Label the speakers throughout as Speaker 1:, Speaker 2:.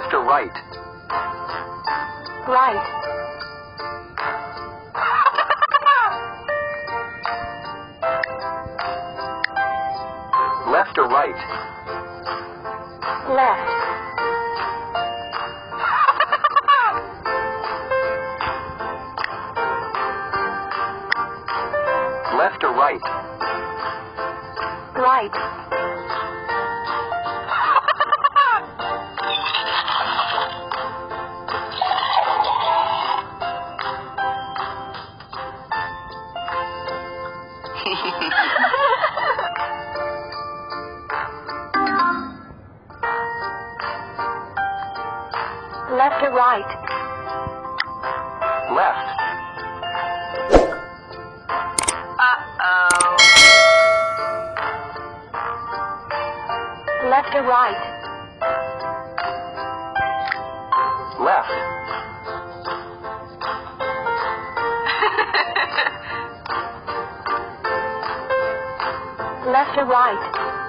Speaker 1: Left or right?
Speaker 2: Right.
Speaker 1: Left or right?
Speaker 2: Left.
Speaker 1: Left or right?
Speaker 2: Right. Left or right?
Speaker 1: Left.
Speaker 2: Uh-oh. Left or right?
Speaker 1: Left.
Speaker 2: Left or right?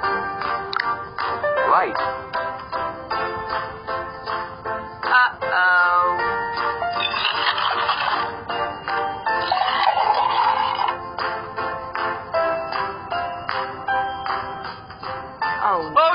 Speaker 1: Right.
Speaker 2: Uh-oh. Oh.